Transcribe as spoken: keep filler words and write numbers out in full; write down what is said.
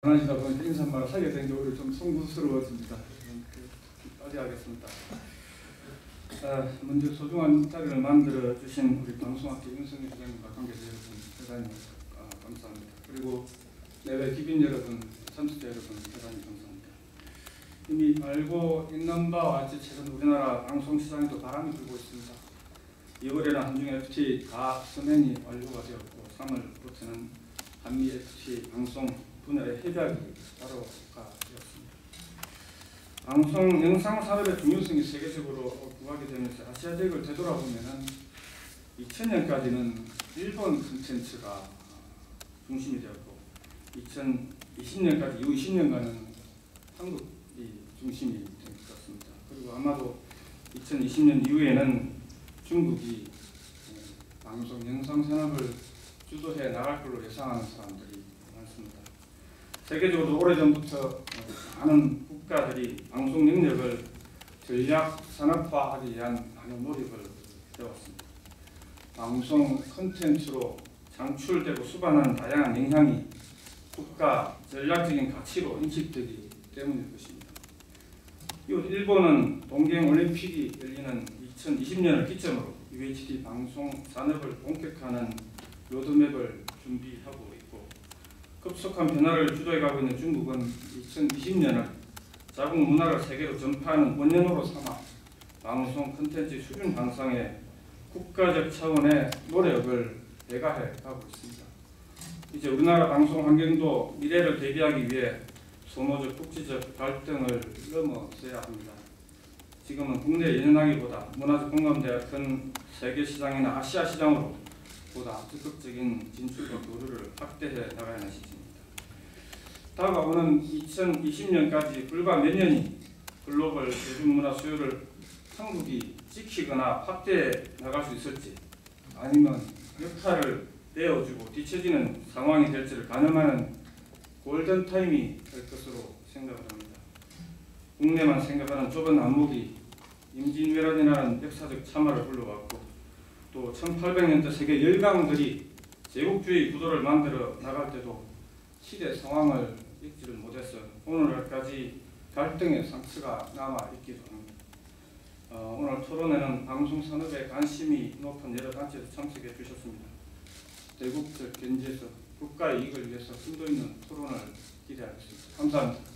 하시다 보니까 인사말을 하게 된 게 오히려 좀 송구스러워집니다. 빨리 하겠습니다. 아, 먼저 소중한 자리를 만들어 주신 우리 방송학회 윤석열 회장님과 관계자 여러분 대단히 아, 감사합니다. 그리고 내외 기빈 여러분, 참석자 여러분 대단히 감사합니다. 이미 알고 있는 바와 같이 최근 우리나라 방송시장에도 바람이 불고 있습니다. 이월에는 한중 에프티에이 다 서명이 완료가 되었고 삼월부터는 한미 에프티에이 방송 분야의 협약이 따로가 되었습니다. 방송 영상 산업의 중요성이 세계적으로 부각이 되면서 아시아 지역을 되돌아보면은 이천 년까지는 일본 콘텐츠가 중심이 되었고 이천이십 년까지 이후 이십 년간은 한국이 중심이 된 것 같습니다. 그리고 아마도 이천이십 년 이후에는 중국이 방송 영상 산업을 주도해 나갈 걸로 예상하는 사람들이 많습니다. 세계적으로 오래전부터 많은 국가들이 방송 영역을 전략 산업화하기 위한 많은 노력을 해왔습니다. 방송 콘텐츠로 창출되고 수반하는 다양한 영향이 국가 전략적인 가치로 인식되기 때문일 것입니다. 일본은 동계올림픽이 열리는 이천이십 년을 기점으로 유에이치디 방송 산업을 본격화하는 로드맵을 준비하고 있고 급속한 변화를 주도해가고 있는 중국은 이천이십 년을 자국 문화를 세계로 전파하는 원년으로 삼아 방송 콘텐츠 수준 향상에 국가적 차원의 노력을 대가해 가고 있습니다. 이제 우리나라 방송 환경도 미래를 대비하기 위해 소모적 국제적 갈등을 넘어서야 합니다. 지금은 국내 연연하기보다 문화적 공감대가 큰 세계 시장이나 아시아 시장으로 보다 적극적인 진출과 교류를 확대해 나가야 하는 시기입니다. 다가오는 이천이십 년까지 불과 몇 년이 글로벌 대중문화 수요를 한국이 지키거나 확대해 나갈 수 있을지 아니면 역할을 내어주고 뒤처지는 상황이 될지를 가늠하는 골든타임이 될 것으로 생각을 합니다. 국내만 생각하는 좁은 안목이 임진왜란이라는 역사적 참화를 불러왔고 또 천팔백 년대 세계 열강들이 제국주의 구도를 만들어 나갈 때도 시대 상황을 읽지를 못해서 오늘날까지 갈등의 상처가 남아있기도 합니다. 어, 오늘 토론회는 방송산업에 관심이 높은 여러 단체에서 참석해 주셨습니다. 대국적 견지에서 국가의 이익을 위해서 심도 있는 토론을 기대하겠습니다. 감사합니다.